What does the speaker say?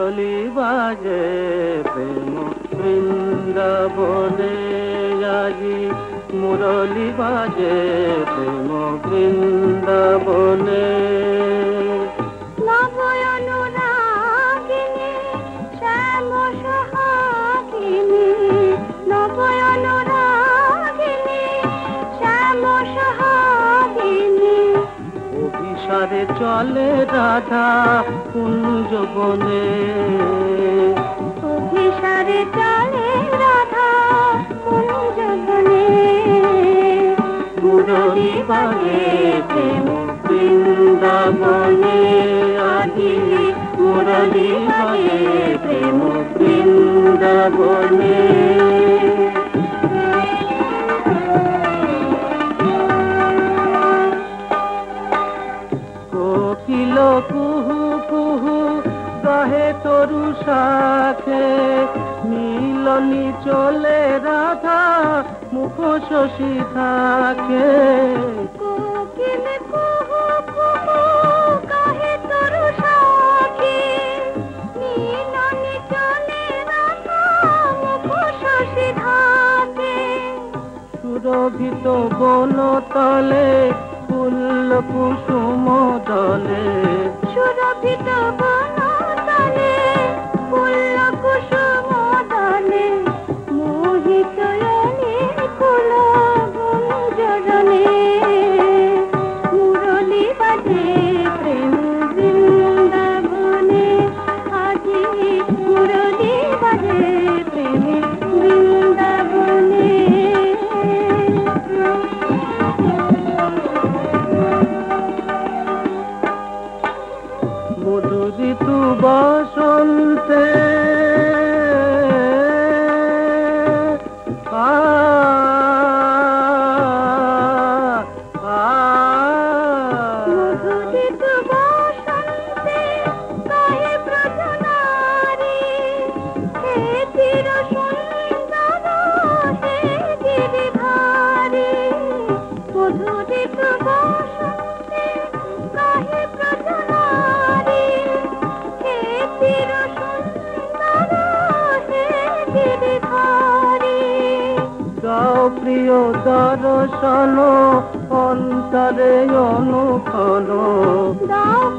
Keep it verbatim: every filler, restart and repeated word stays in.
মুরলি বাজে প্রেম বৃন্দাবনে আজি মুরলি বাজে প্রেম বৃন্দাবনে নবয়নুরাগিনী শ্যাম সোহাগিনী নবয়নুরাগিনী শ্যাম সোহাগিনী অভিসারে চলে রাধা কুঞ্জবনে অভিসারে চলে রাধা কুঞ্জবনে মুরলি বাজে প্রেম বৃন্দাবনে আজি মুরলি বাজে প্রেম বৃন্দাবনে কোকিল কুহু কুহু গাহে তরু শাখে মিলনি চলে রাধা মুখ শশী থাকে কোকিল কুহু কুহু গাহে তরু শাখে মিলনি চলে রাধা মুখ শশী থাকে সুরভিত বনতলে ফুল কুসুম দলে সুরভিত বনতলে ফুল কুসুম দলে মোহিত কুল গুঞ্জরণে মুরলি বাজে প্রেম বৃন্দাবনে আজি মুরলি বাজে প্রেম বৃন্দাবনে মধু ঋতু বসন্তে আ মধু ঋতু বসন্তে গায়ে ব্রজনারী হে চির সুন্দর হে গিরিধারী মধু ঋতু বসন্তে গায়ে ব্রজনারী হে চির সুন্দর হে গিরিধারী গাও প্রিয় দর্শন অন্তরে অনুক্ষণ দাও